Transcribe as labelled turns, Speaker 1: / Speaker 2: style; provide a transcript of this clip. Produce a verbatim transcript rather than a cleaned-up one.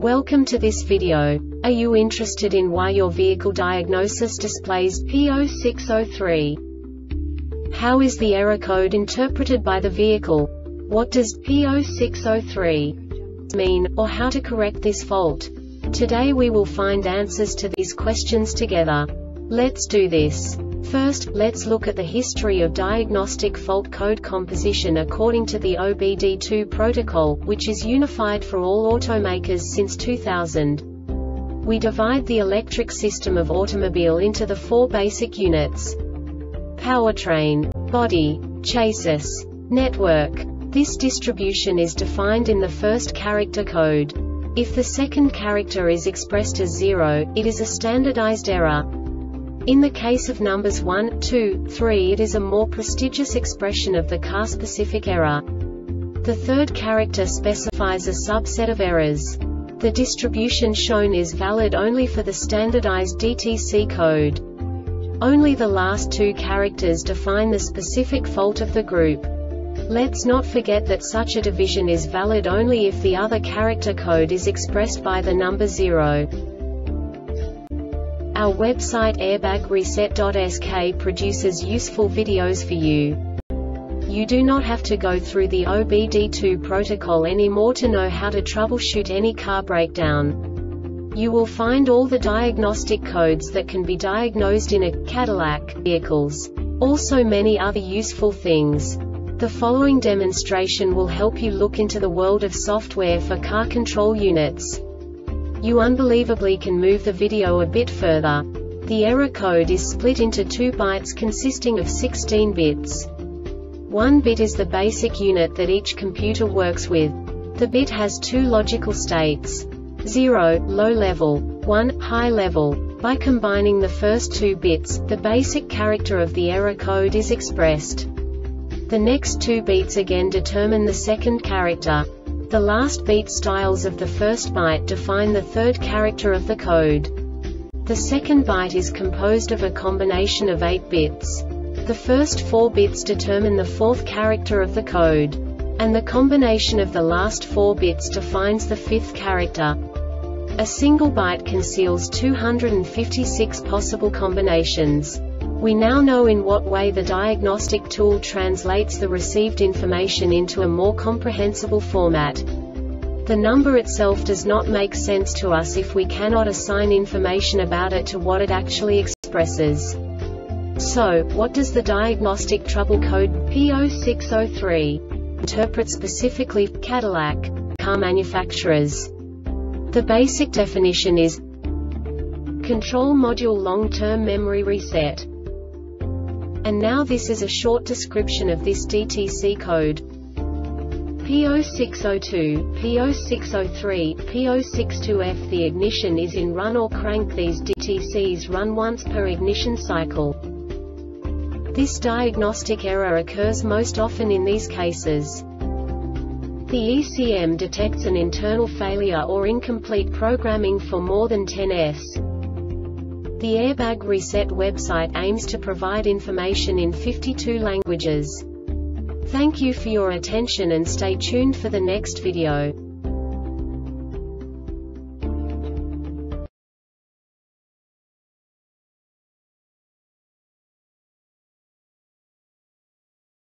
Speaker 1: Welcome to this video. Are you interested in why your vehicle diagnosis displays P zero six zero three? How is the error code interpreted by the vehicle? What does P zero six zero three mean, or how to correct this fault? Today we will find answers to these questions together. Let's do this. First, let's look at the history of diagnostic fault code composition according to the O B D two protocol, which is unified for all automakers since two thousand. We divide the electric system of automobile into the four basic units: powertrain, body, chassis, network. This distribution is defined in the first character code. If the second character is expressed as zero, it is a standardized error. In the case of numbers one, two, three, it is a more prestigious expression of the car-specific error. The third character specifies a subset of errors. The distribution shown is valid only for the standardized D T C code. Only the last two characters define the specific fault of the group. Let's not forget that such a division is valid only if the other character code is expressed by the number zero. Our website airbag reset dot S K produces useful videos for you. You do not have to go through the O B D two protocol anymore to know how to troubleshoot any car breakdown. You will find all the diagnostic codes that can be diagnosed in a Cadillac vehicles. Also many other useful things. The following demonstration will help you look into the world of software for car control units. You unbelievably can move the video a bit further. The error code is split into two bytes consisting of sixteen bits. One bit is the basic unit that each computer works with. The bit has two logical states: zero, low level, one, high level. By combining the first two bits, the basic character of the error code is expressed. The next two bits again determine the second character. The last beat styles of the first byte define the third character of the code. The second byte is composed of a combination of eight bits. The first four bits determine the fourth character of the code. And the combination of the last four bits defines the fifth character. A single byte conceals two hundred fifty-six possible combinations. We now know in what way the diagnostic tool translates the received information into a more comprehensible format. The number itself does not make sense to us if we cannot assign information about it to what it actually expresses. So, what does the diagnostic trouble code P zero six zero three interpret specifically for Cadillac car manufacturers? The basic definition is Control Module Long-Term Memory Reset. And now this is a short description of this D T C code. P zero six zero two, P zero six zero three, P zero six two F. The ignition is in run or crank. These D T Cs run once per ignition cycle. This diagnostic error occurs most often in these cases. The E C M detects an internal failure or incomplete programming for more than ten S. The Airbag Reset website aims to provide information in fifty-two languages. Thank you for your attention and stay tuned for the next video.